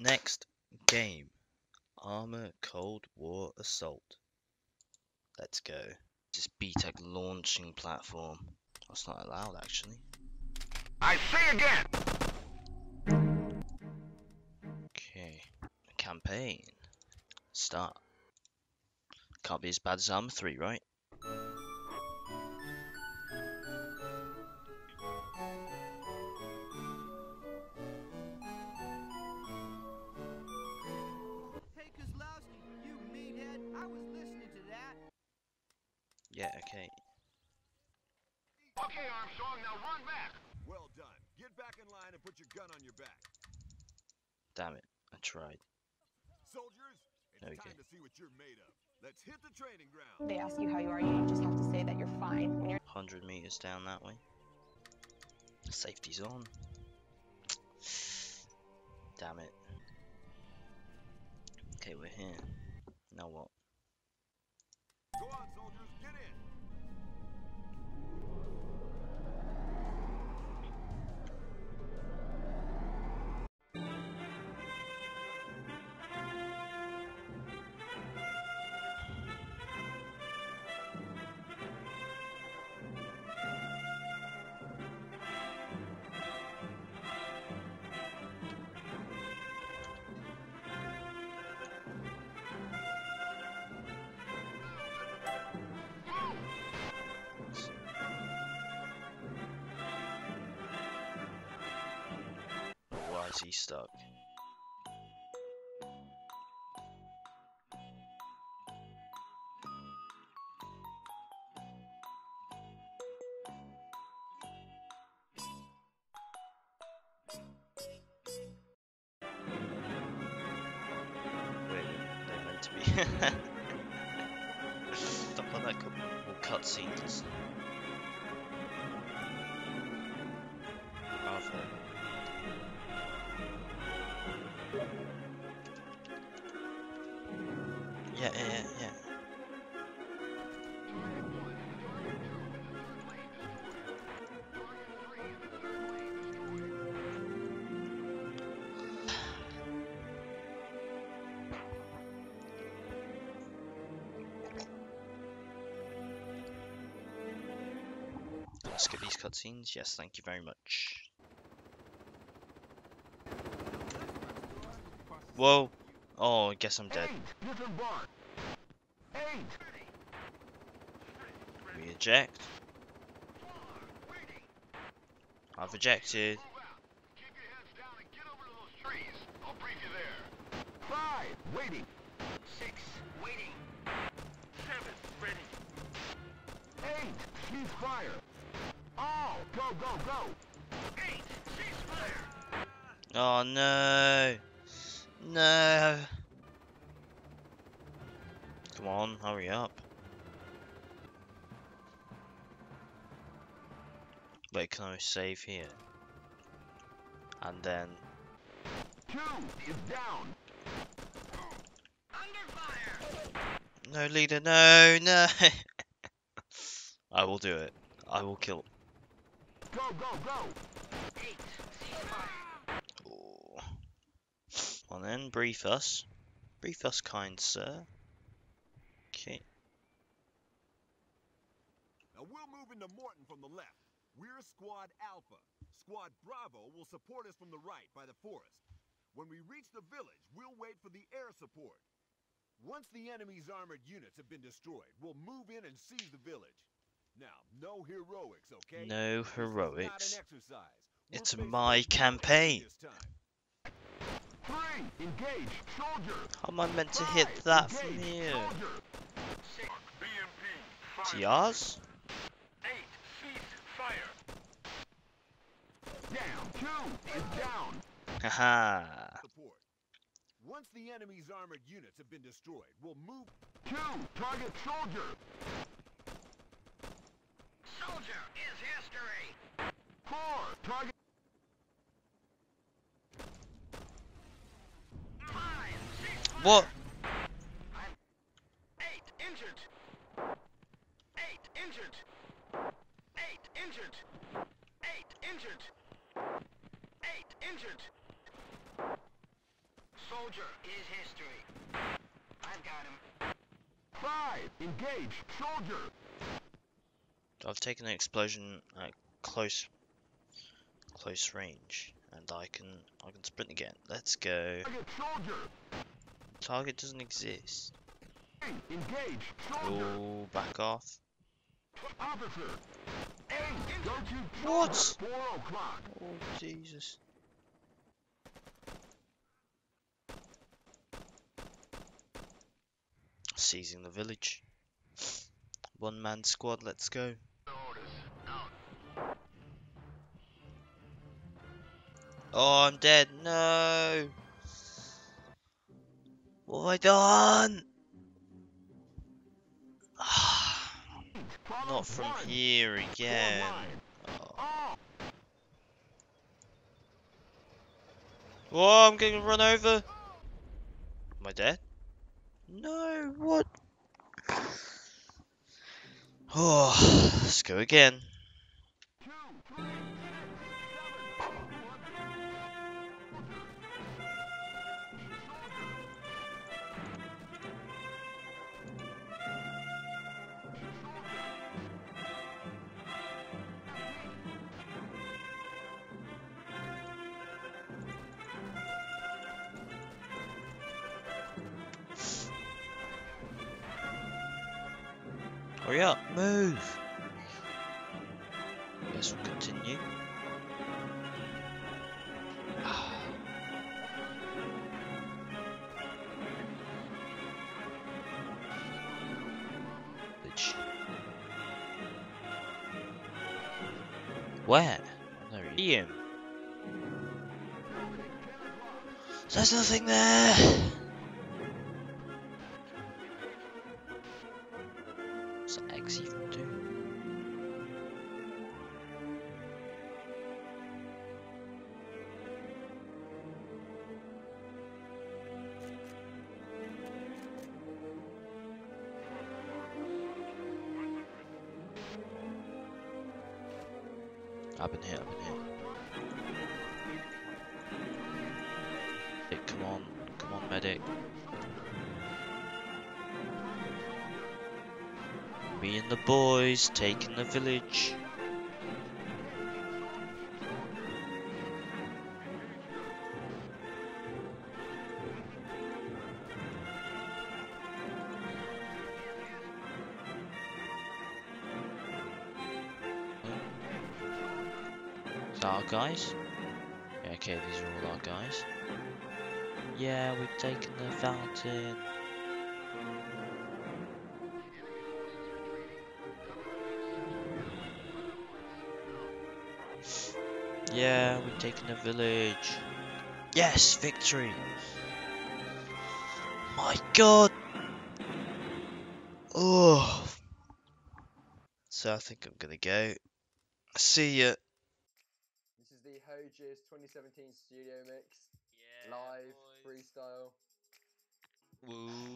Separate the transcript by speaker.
Speaker 1: Next game. Armor Cold War Assault. Let's go. This is BTEC launching platform. That's not allowed actually.
Speaker 2: I say again!
Speaker 1: Okay. Campaign. Start. Can't be as bad as Arma 3, right?
Speaker 3: Hey, Kozlowski, you meathead. I was listening to that.
Speaker 1: Yeah, okay.
Speaker 2: Okay, Armstrong, now run back!
Speaker 4: Well done. Get back in line and put your gun on your back.
Speaker 1: Damn it. I tried.
Speaker 4: Soldiers, it's
Speaker 1: Okay.
Speaker 4: time to see what you're made of. Let's hit the training ground.
Speaker 5: They ask you how you are, you just have to say that you're fine. When you're
Speaker 1: 100 meters down that way. Safety's on. Damn it. Okay, we're here. Now what?
Speaker 4: Go on, soldiers, get in.
Speaker 1: Why is he stuck? Wait, they're meant to be. Stuff like that, all cutscenes. Bravo. Yeah. Let's get these cutscenes. Yes, thank you very much. Whoa. Oh, I guess I'm dead.
Speaker 2: Hey, disembark! Hey!
Speaker 1: We eject. I've ejected.
Speaker 2: Keep your heads down and get over to those trees. I'll brief you there. 5, waiting. 6, waiting. 7, ready. 8, cease fire. All, go. 8, cease fire.
Speaker 1: Oh no. No. Come on, hurry up. Wait, can I save here? And then
Speaker 2: 2 is down. Under fire.
Speaker 1: no, leader, no. I will do it. I will kill.
Speaker 2: Go. 8, cease fire.
Speaker 1: Oh. Well then, brief us. Brief us, kind sir. Okay.
Speaker 4: Now we'll move into Morton from the left. We're Squad Alpha. Squad Bravo will support us from the right by the forest. When we reach the village, we'll wait for the air support. Once the enemy's armored units have been destroyed, we'll move in and seize the village. Now, no heroics, okay?
Speaker 1: No
Speaker 4: This is
Speaker 1: heroics.
Speaker 4: not an exercise. We're
Speaker 1: It's
Speaker 4: facing
Speaker 1: my
Speaker 4: a real
Speaker 1: campaign.
Speaker 4: enemy this time.
Speaker 2: 3, engage, soldier.
Speaker 1: How am I meant to hit that from
Speaker 2: Engage,
Speaker 1: here?
Speaker 2: soldier. 6, BMP.
Speaker 1: To yours?
Speaker 2: 8, cease fire. Down. 2 is down.
Speaker 1: Haha.
Speaker 4: Support. Once the enemy's armored units have been destroyed, we'll move.
Speaker 2: 2, target soldier. Soldier is history. 4, target. 5, cease fire.
Speaker 1: What?
Speaker 2: 8 injured. 8 injured. 8 injured. 8 injured. 8 injured. soldier is history. I've got him.
Speaker 4: 5, engage, soldier.
Speaker 1: I've taken an explosion at close range, and I can sprint again. Let's go.
Speaker 4: Target, soldier.
Speaker 1: Target doesn't exist.
Speaker 4: Engage, soldier.
Speaker 1: Oh, back off.
Speaker 4: Officer. Aim, go to
Speaker 1: What?
Speaker 4: 4 o'clock.
Speaker 1: Oh, Jesus. Seizing the village. One-man squad, let's go. Oh, I'm dead. No. What have I done? Not from here again. Oh. Oh, I'm getting run over. Am I dead? No, what? Oh, let's go again. Hurry up, move! Guess we'll continue. Where? No, Ian. There's nothing there! What's that X even do? Up in here, Hey, come on, medic. Me and the boys taking the village. Is that our guys? Yeah, okay, these are all our guys. Yeah, we've taken the fountain. Yeah, we've taken the village. Yes, victory! My God! Oh. So I think I'm gonna go. See ya.
Speaker 6: This is the Hojiers 2017 studio mix.
Speaker 1: Yeah,
Speaker 6: Live,
Speaker 1: boys.
Speaker 6: freestyle.
Speaker 1: Woo.